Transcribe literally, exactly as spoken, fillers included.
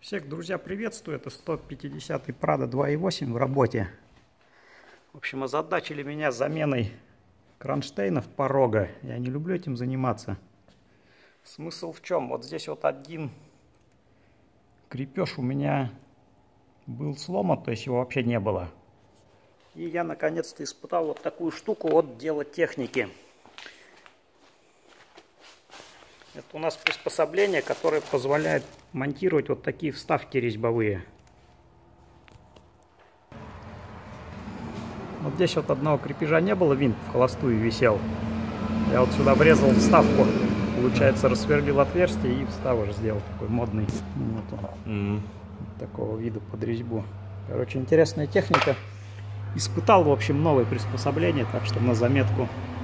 Всех, друзья, приветствую. Это сто пятидесятый Prado два и восемь в работе. В общем, озадачили меня заменой кронштейнов порога. Я не люблю этим заниматься. Смысл в чем? Вот здесь вот один крепеж у меня был сломан, то есть его вообще не было. И я наконец-то испытал вот такую штуку от дела техники. Это у нас приспособление, которое позволяет монтировать вот такие вставки резьбовые. Вот здесь вот одного крепежа не было, винт в холостую висел. Я вот сюда врезал вставку, получается, рассверлил отверстие и вставок сделал такой модный. Вот он, mm-hmm. вот такого вида под резьбу. Короче, интересная техника. Испытал, в общем, новое приспособление, так что на заметку.